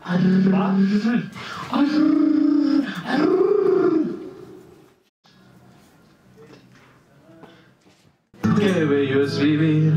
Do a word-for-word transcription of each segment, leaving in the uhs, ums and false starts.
¿Va? Qué bello es vivir.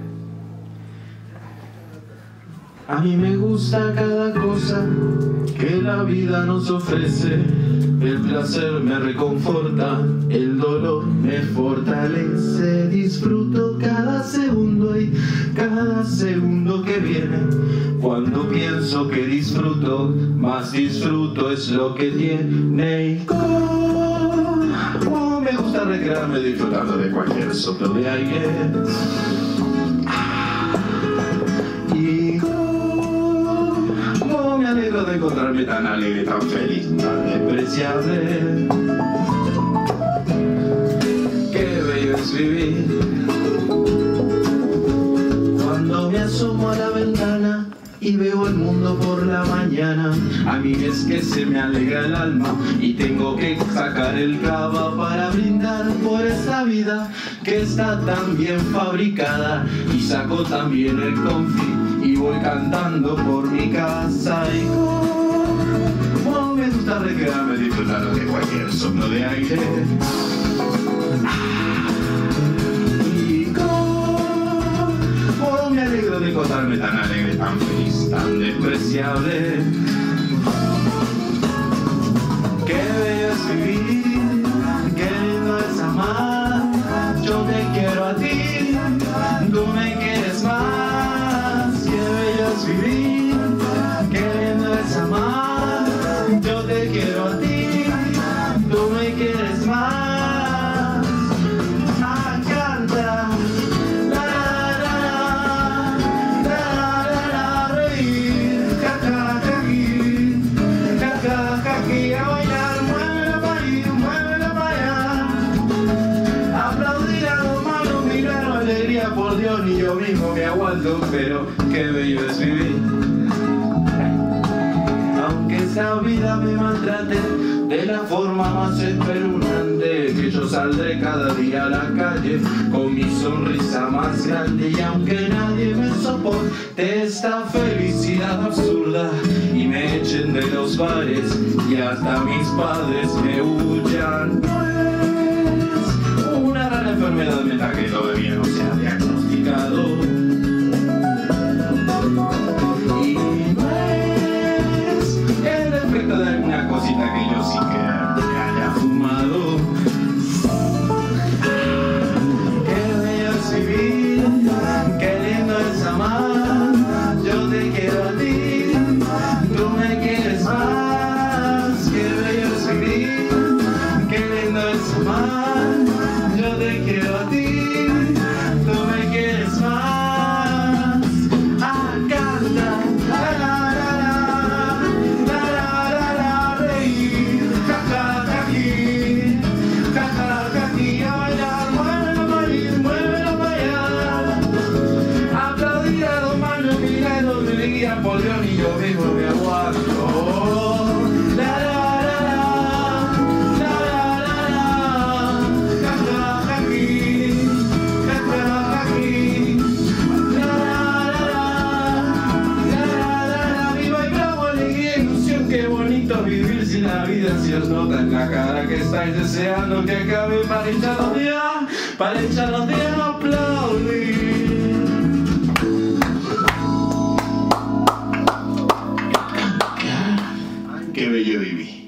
A mí me gusta cada cosa que la vida nos ofrece. El placer me reconforta, el dolor me fortalece. Disfruto cada segundo y cada segundo que viene. Cuando pienso que disfruto, más disfruto es lo que tiene. Y como, como me gusta recrearme disfrutando de cualquier soplo de aire. Y como, como me alegro de encontrarme tan alegre, tan feliz, tan despreciable. Qué bello es vivir. Cuando me asomo a la ventana y veo el mundo por la mañana, a mí es que se me alegra el alma y tengo que sacar el cava para brindar por esta vida que está tan bien fabricada. Y saco también el confit y voy cantando por mi casa. Y como, como me gusta recrearme disfrutando de cualquier soplo de aire. De encontrarme tan alegre, tan feliz, tan despreciable. Qué bello es vivir, qué lindo es amar. Yo te quiero a ti, tú me quieres más. Qué bello es vivir, qué lindo es amar. Yo te quiero a ti, tú me quieres más. Por Dios, ni yo mismo me aguanto, pero qué bello es vivir. Aunque esta vida me maltrate de la forma más espeluznante, que yo saldré cada día a la calle con mi sonrisa más grande. Y aunque nadie me soporte esta felicidad absurda y me echen de los bares y hasta mis padres me huyan, una rara enfermedad mental que todavía no se ha diagnosticado. Y no es el efecto de alguna cosita que yo sí que me haya fumado. Qué bello es vivir, qué lindo es amar. Yo te quiero a ti, tú me quieres más. Qué bello es vivir, qué lindo es amar. Yo te quiero a ti, tú me quieres más. Ah, canta, la la la la, la la la la, reír, jaja, jají, jaja, jají, a bailar, muévelo para ir, muévelo para allá. Aplaudir a dos manos, milagros me guía por Dios, ni yo mismo me aguanto. La la vivir sin la vida, si os nota en la cara que estáis deseando que acabe para echar los días, para echar los días a aplaudir. Qué bello vivir.